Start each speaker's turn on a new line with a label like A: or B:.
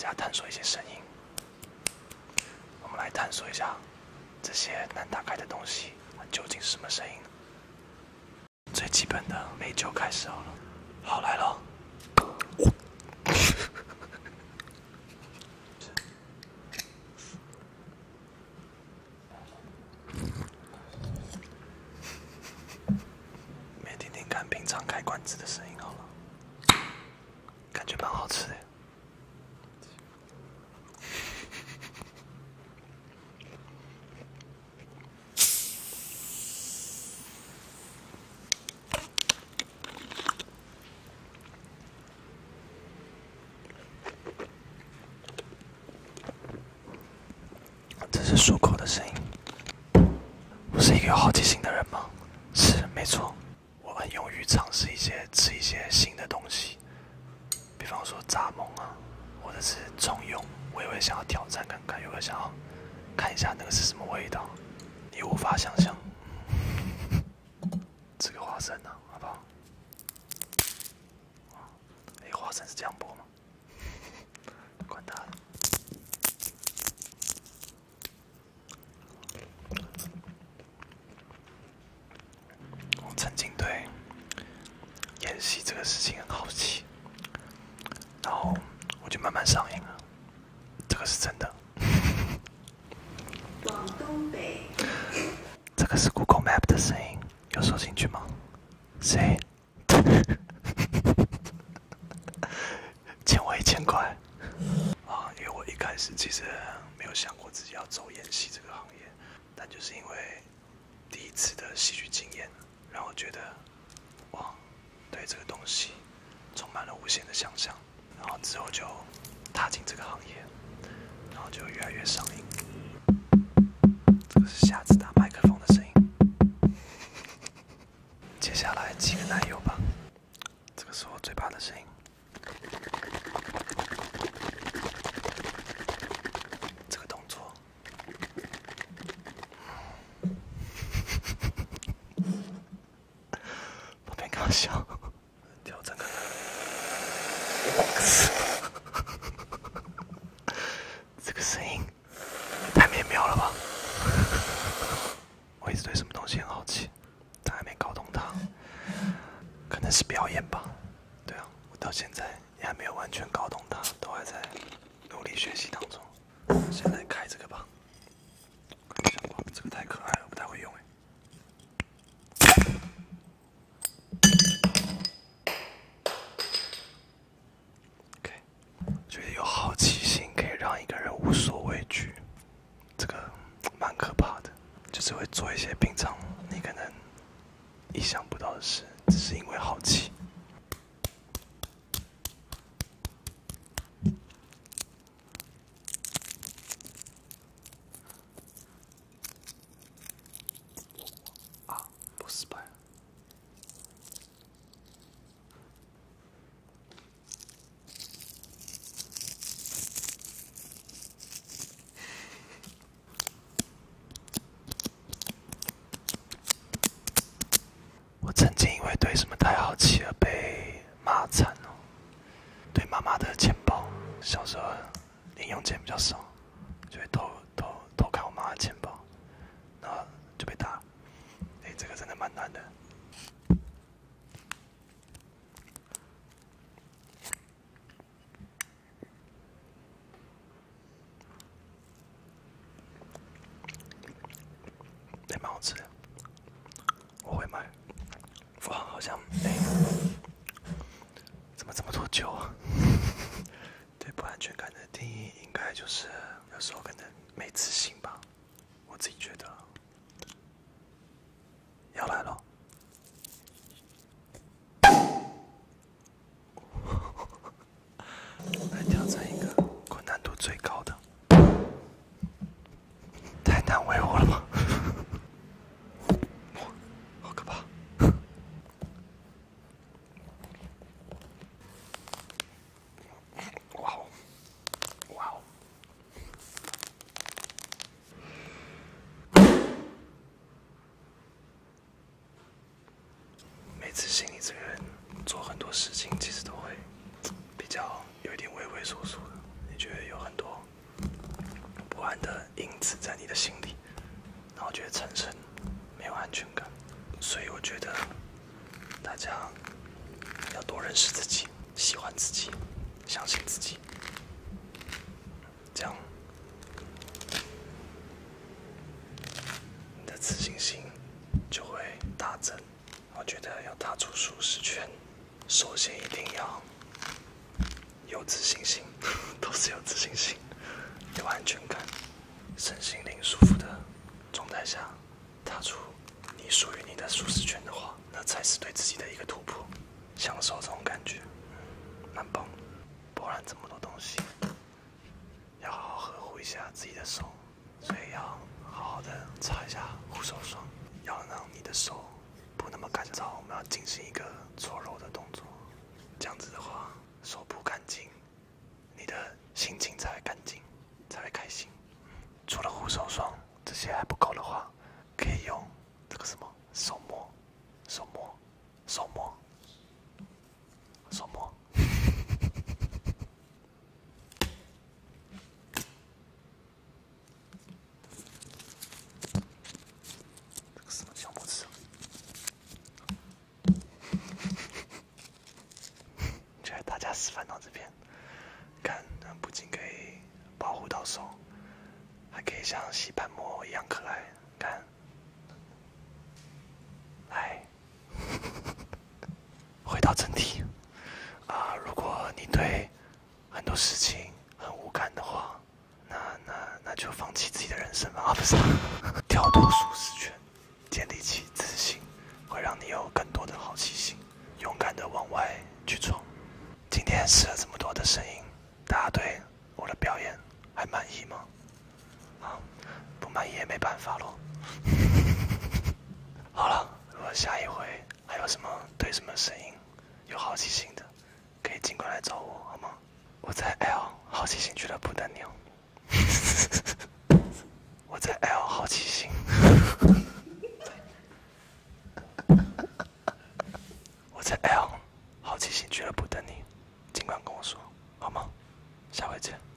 A: 家探索一些声音。我们来探索一下这些难打开的东西究竟是什么声音呢？最基本的美酒开始好了。好，来了。没听听看平常开罐子的声音好了，感觉蛮好吃的。这是漱口的声音。我是一个有好奇心的人吗？是，没错。我很勇于尝试吃一些新的东西，比方说蚱蜢啊，或者是葱蛹，我也会想要挑战看看，也会想要看一下那个是什么味道。你无法想象。吃个花生啊，好不好？花生是这样剥吗？管他的。我曾经对演戏这个事情很好奇，然后我就慢慢上瘾了。这个是真的。
B: 往东北。
A: 这个是 Google Map 的声音，有收进去吗？谁？欠我1000块啊！因为我一开始其实没有想过自己要走演戏这个行业，但就是因为第一次的戏剧经验，让我觉得哇，对这个东西充满了无限的想象，然后之后就踏进这个行业，然后就越来越上瘾。这个是下次打麦克风的声音。接下来几个奶油吧，这个是我嘴巴的声音。这个动作，旁边搞笑，调整看看。这个声音太美妙了吧！我一直对什么东西很好奇，但还没搞懂它。可能是表演吧。对啊，我到现在也还没有完全搞懂它，都还在努力学习当中。先来开这个吧。这个太可爱了，不太会用OK， 觉得有好奇心可以让一个人无所畏惧，这个蛮可怕的。就是会做一些平常你可能意想不到的事，只是因为好奇。不失败。我曾经因为对什么太好奇而被骂惨了。对妈妈的钱包，小时候零用钱比较少，就会偷看我妈的钱包，然后就被打。这个真的蛮难的。蛮好吃的，我会买。哇，好像怎么这么多酒啊？对不安全感的定义，应该就是有时候可能没自信吧，我自己觉得。要来了。来挑战一个困难度最高的，太难为我了吗？好可怕！哇哦，哇哦！ 子在你的心里，然后就会产生没有安全感。所以我觉得大家要多认识自己，喜欢自己，相信自己，这样你的自信心就会大增。我觉得要踏出舒适圈，首先一定要有自信心，都是有自信心，有安全感，身心灵舒服的状态下，踏出你属于你的舒适圈的话，那才是对自己的一个突破，享受这种感觉，蛮棒。不然这么多东西，要好好呵护一下自己的手，所以要好好的擦一下护手霜，要让你的手不那么干燥。我们要进行一个搓揉的动作，这样子的话，手部干净，你的心情才会干净，才会开心。除了护手霜这些还不够的话，可以用这个什么手膜，手膜，手膜，手膜。这个什么小拇指？觉得大家示范到这边，看，不仅可以保护到手，还可以像吸盘膜一样可爱。看，来，回到正题如果你对很多事情很无感的话，那就放弃自己的人生吧。不是，跳脱舒适圈，建立起自信，会让你有更多的好奇心，勇敢的往外去闯。今天试了这么多的声音，大家对我的表演还满意吗？不满意也没办法咯。好了，如果下一回还有什么对什么声音有好奇心的，可以尽管来找我，好吗？我在 L 好奇心俱乐部等你哦。我在 L 好奇心。我在 L 好奇心俱乐部等你，尽管跟我说，好吗？下回见。